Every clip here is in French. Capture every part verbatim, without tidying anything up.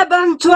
Abonne-toi!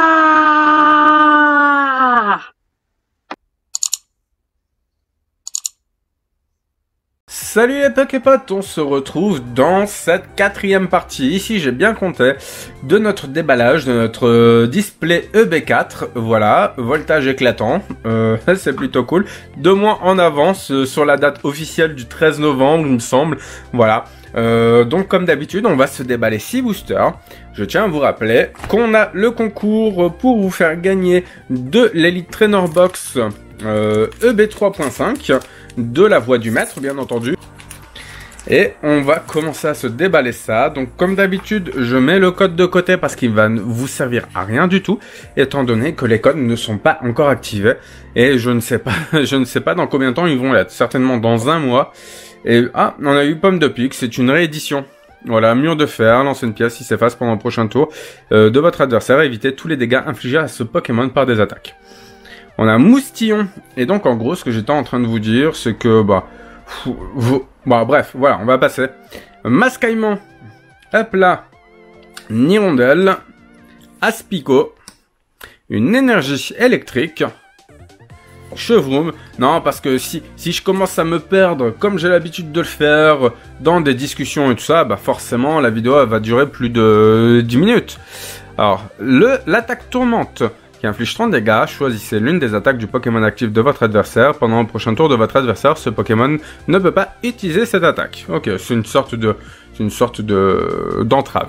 Salut les Poképotes, on se retrouve dans cette quatrième partie, ici j'ai bien compté, de notre déballage, de notre euh, display E B quatre, voilà, voltage éclatant, euh, c'est plutôt cool, deux mois en avance euh, sur la date officielle du treize novembre il me semble, voilà. Euh, donc comme d'habitude on va se déballer six boosters. Je tiens à vous rappeler qu'on a le concours pour vous faire gagner de l'Elite Trainer Box euh, E B trois point cinq, de la voix du maître bien entendu. Et on va commencer à se déballer ça. Donc comme d'habitude je mets le code de côté parce qu'il va vous servir à rien du tout, étant donné que les codes ne sont pas encore activés. Et je ne sais pas, je ne sais pas dans combien de temps ils vont l'être, certainement dans un mois. Et ah, on a eu Pomme de Pique, c'est une réédition. Voilà, mur de fer, l'ancienne pièce qui s'efface pendant le prochain tour euh, de votre adversaire. Évitez tous les dégâts infligés à ce Pokémon par des attaques. On a Moustillon. Et donc en gros ce que j'étais en train de vous dire c'est que bah... Vous... Bon bref, voilà, on va passer. Mascaillement. Hop là. Nirondelle. Aspico. Une énergie électrique. Chevroom. Non, parce que si, si je commence à me perdre, comme j'ai l'habitude de le faire, dans des discussions et tout ça, bah forcément, la vidéo elle va durer plus de dix minutes. Alors, le l'attaque tourmente, qui inflige trente dégâts, choisissez l'une des attaques du Pokémon actif de votre adversaire. Pendant le prochain tour de votre adversaire, ce Pokémon ne peut pas utiliser cette attaque. Ok, c'est une sorte de, c'est une sorte de d'entrave.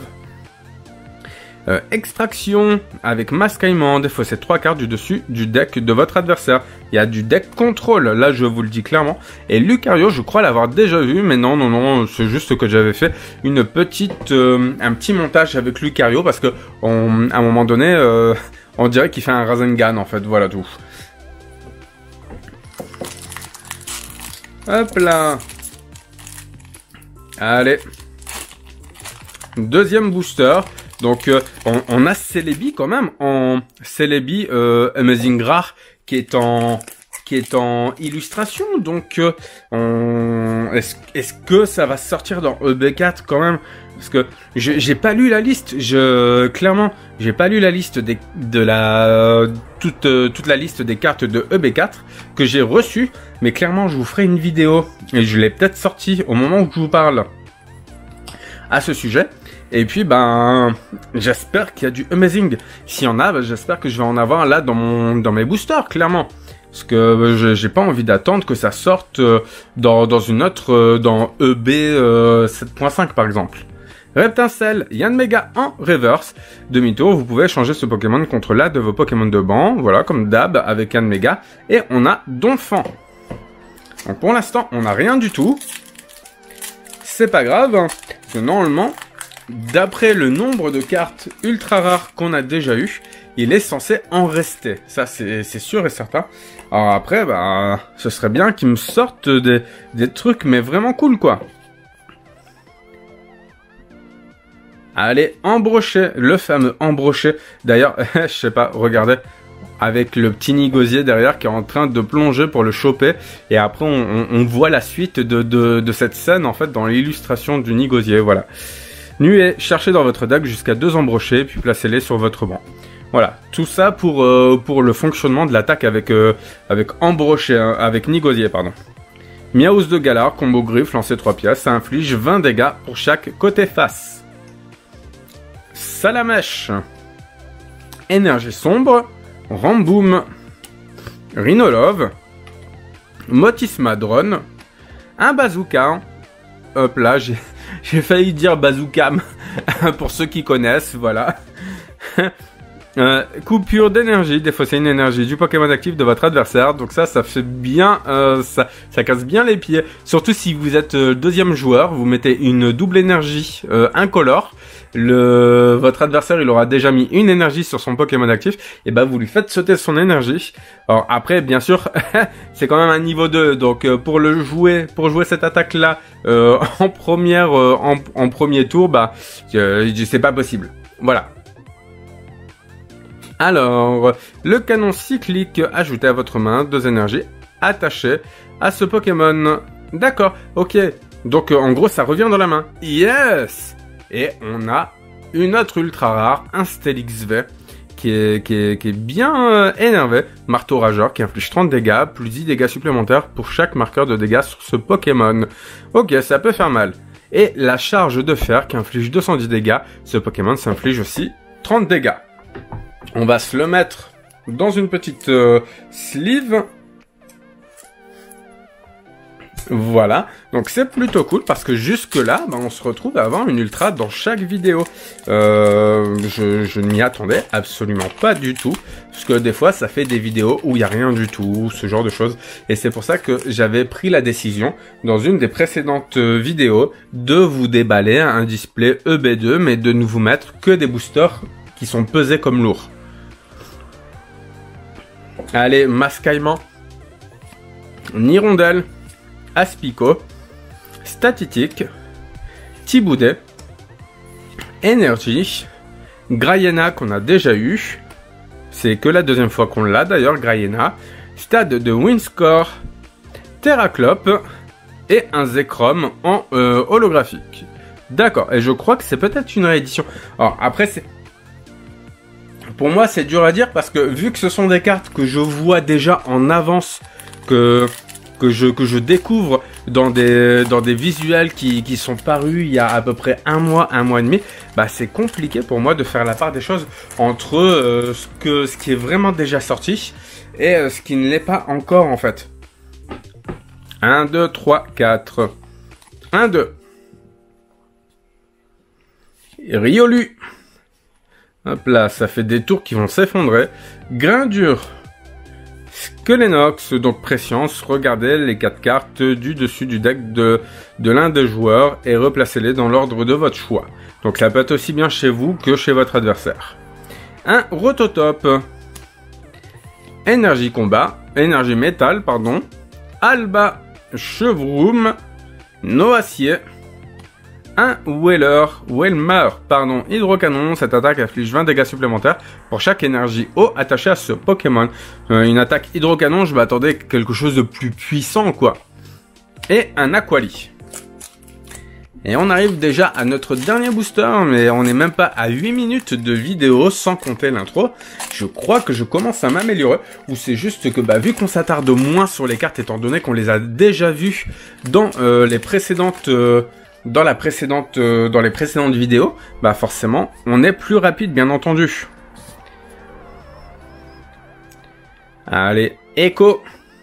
Euh, extraction avec mascaillement, défaussez trois cartes du dessus du deck de votre adversaire. Il y a du deck contrôle, là je vous le dis clairement. Et Lucario, je crois l'avoir déjà vu, mais non, non, non, c'est juste que j'avais fait une petite, euh, un petit montage avec Lucario parce que on, à un moment donné, euh, on dirait qu'il fait un Rasengan en fait, voilà tout. Hop là. Allez. Deuxième booster. Donc euh, on, on a Celebi quand même en Celebi euh, Amazing Rare qui est en qui est en illustration. Donc euh, on est-ce est-ce que ça va sortir dans E B quatre quand même? Parce que j'ai pas lu la liste. Je clairement j'ai pas lu la liste des de la toute euh, toute la liste des cartes de E B quatre que j'ai reçues. Mais clairement je vous ferai une vidéo et je l'ai peut-être sorti au moment où je vous parle à ce sujet. Et puis, ben, j'espère qu'il y a du Amazing. S'il y en a, ben, j'espère que je vais en avoir là dans mon, dans mes boosters, clairement. Parce que j'ai pas envie d'attendre que ça sorte dans, dans une autre, euh, dans E B euh, sept point cinq par exemple. Reptincelle, Yanmega en reverse. Demi-tour, vous pouvez changer ce Pokémon contre l'un de vos Pokémon de banc. Voilà, comme d'hab avec Yanmega. Et on a Donphan. Donc pour l'instant, on n'a rien du tout. C'est pas grave, hein, parce que normalement... D'après le nombre de cartes ultra rares qu'on a déjà eu, il est censé en rester. Ça, c'est sûr et certain. Alors après, bah, ce serait bien qu'ils me sortent des, des trucs, mais vraiment cool, quoi. Allez, embrocher, le fameux embrocher. D'ailleurs, je sais pas, regardez, avec le petit Nigosier derrière qui est en train de plonger pour le choper. Et après, on, on, on voit la suite de, de, de cette scène, en fait, dans l'illustration du Nigosier, voilà. Nuez, cherchez dans votre deck jusqu'à deux embrochés, puis placez-les sur votre banc. Voilà, tout ça pour, euh, pour le fonctionnement de l'attaque avec, euh, avec embroché, hein, avec Nigosier, pardon. Miaus de Galar, combo griffe, lancez trois pièces, ça inflige vingt dégâts pour chaque côté face. Salamèche. Énergie sombre, Ramboom, Rhinolove, Motisma Drone, un bazooka, hop là, j'ai... J'ai failli dire Bazookam, pour ceux qui connaissent, voilà. euh, coupure d'énergie, défausser une énergie du Pokémon actif de votre adversaire. Donc ça, ça fait bien, euh, ça, ça casse bien les pieds. Surtout si vous êtes euh, deuxième joueur, vous mettez une double énergie euh, incolore. Le, votre adversaire, il aura déjà mis une énergie sur son Pokémon actif, et ben vous lui faites sauter son énergie. Alors après, bien sûr, c'est quand même un niveau deux, donc euh, pour le jouer, pour jouer cette attaque-là euh, en première, euh, en, en premier tour, bah, euh, c'est pas possible. Voilà. Alors, le canon cyclique, ajoutez à votre main deux énergies attachées à ce Pokémon. D'accord, ok. Donc euh, en gros, ça revient dans la main. Yes. Et on a une autre ultra rare, un Steelix V, qui est, qui est, qui est bien euh, énervé. Marteau rageur qui inflige trente dégâts, plus dix dégâts supplémentaires pour chaque marqueur de dégâts sur ce Pokémon. Ok, ça peut faire mal. Et la charge de fer qui inflige deux cent dix dégâts, ce Pokémon s'inflige aussi trente dégâts. On va se le mettre dans une petite euh, sleeve. Voilà, donc c'est plutôt cool parce que jusque là, bah, on se retrouve à avoir une ultra dans chaque vidéo. Euh, je je ne m'y attendais absolument pas du tout, parce que des fois ça fait des vidéos où il n'y a rien du tout, ce genre de choses. Et c'est pour ça que j'avais pris la décision, dans une des précédentes vidéos, de vous déballer un display E B deux, mais de ne vous mettre que des boosters qui sont pesés comme lourds. Allez, Mascaillement, Nirondelle, Aspico, Statitique, Tiboudet, Énergie, Grayena qu'on a déjà eu, c'est que la deuxième fois qu'on l'a d'ailleurs, Grayena, Stade de Windscore, Terraclope et un Zekrom en euh, holographique. D'accord, et je crois que c'est peut-être une réédition. Alors après c'est... Pour moi c'est dur à dire parce que vu que ce sont des cartes que je vois déjà en avance, que... Que je, que je découvre dans des, dans des visuels qui, qui sont parus il y a à peu près un mois, un mois et demi, bah c'est compliqué pour moi de faire la part des choses entre euh, ce, que, ce qui est vraiment déjà sorti et euh, ce qui ne l'est pas encore en fait. un, deux, trois, quatre. un, deux. Riolu. Hop là, ça fait des tours qui vont s'effondrer. Grindure. Skelenox, donc Prescience, regardez les quatre cartes du dessus du deck de, de l'un des joueurs et replacez-les dans l'ordre de votre choix. Donc ça peut être aussi bien chez vous que chez votre adversaire. Un Rototop. Énergie combat, énergie métal, pardon. Alba, Chevroom, Noacier. Un Wheeler, Whelmer, pardon, Hydrocanon. Cette attaque inflige vingt dégâts supplémentaires pour chaque énergie eau attachée à ce Pokémon. Euh, une attaque Hydrocanon, je m'attendais à quelque chose de plus puissant, quoi. Et un Aquali. Et on arrive déjà à notre dernier booster, mais on n'est même pas à huit minutes de vidéo sans compter l'intro. Je crois que je commence à m'améliorer, ou c'est juste que bah, vu qu'on s'attarde moins sur les cartes, étant donné qu'on les a déjà vues dans euh, les précédentes... Euh, Dans la précédente, euh, dans les précédentes vidéos, bah forcément, on est plus rapide, bien entendu. Allez, Echo.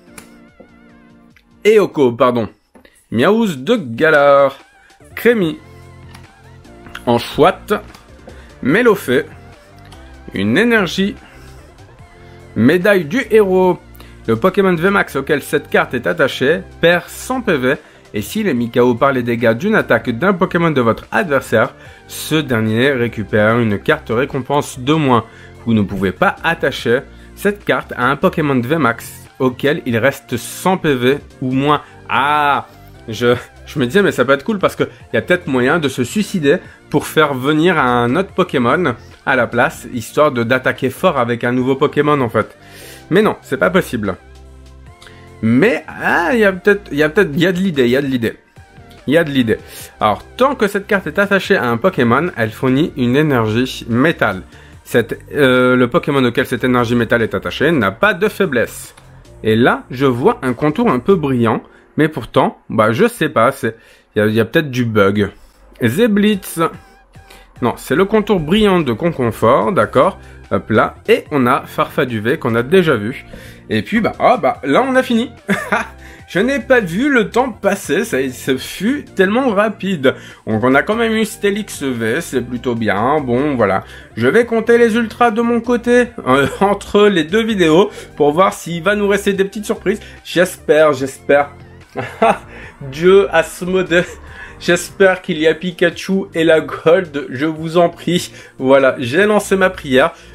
Eoko, pardon. Miaouz de Galar. Crémy. Enchouette. Mélofée. Une énergie. Médaille du héros. Le Pokémon V MAX auquel cette carte est attachée perd cent P V. Et s'il est mis K O par les dégâts d'une attaque d'un Pokémon de votre adversaire, ce dernier récupère une carte récompense de moins. Vous ne pouvez pas attacher cette carte à un Pokémon de V MAX auquel il reste cent P V ou moins. Ah, je, je me disais mais ça peut être cool parce qu'il y a peut-être moyen de se suicider pour faire venir un autre Pokémon à la place, histoire de d'attaquer fort avec un nouveau Pokémon en fait. Mais non, c'est pas possible. Mais, ah, il y a peut-être, il y a peut-être, il y a de l'idée, il y a de l'idée. Il y a de l'idée. Alors, tant que cette carte est attachée à un Pokémon, elle fournit une énergie métal. Cette, euh, le Pokémon auquel cette énergie métal est attachée n'a pas de faiblesse. Et là, je vois un contour un peu brillant, mais pourtant, bah, je sais pas, c'est, il y a, il y a peut-être du bug. Zeblitz. Non, c'est le contour brillant de Conconfort, d'accord. Hop là. Et on a Farfaduvet qu'on a déjà vu. Et puis, bah, ah, bah, là, on a fini. Je n'ai pas vu le temps passer, ça, ça fut tellement rapide. Donc, on a quand même eu Steelix V, c'est plutôt bien. Bon, voilà. Je vais compter les ultras de mon côté, euh, entre les deux vidéos, pour voir s'il va nous rester des petites surprises. J'espère, j'espère. Dieu, Asmodée. J'espère qu'il y a Pikachu et la Gold, je vous en prie. Voilà, j'ai lancé ma prière.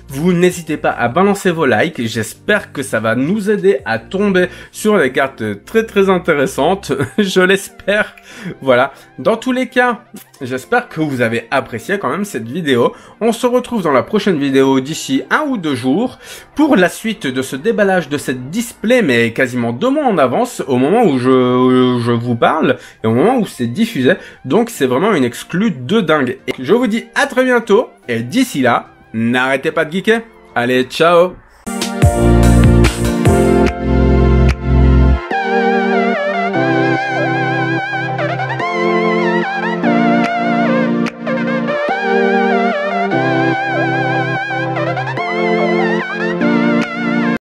Vous n'hésitez pas à balancer vos likes. J'espère que ça va nous aider à tomber sur des cartes très très intéressantes. Je l'espère. Voilà. Dans tous les cas, j'espère que vous avez apprécié quand même cette vidéo. On se retrouve dans la prochaine vidéo d'ici un ou deux jours pour la suite de ce déballage de cette display, mais quasiment deux mois en avance au moment où je, je vous parle et au moment où c'est diffusé. Donc c'est vraiment une exclue de dingue. Et je vous dis à très bientôt et d'ici là, n'arrêtez pas de geeker. Allez, ciao!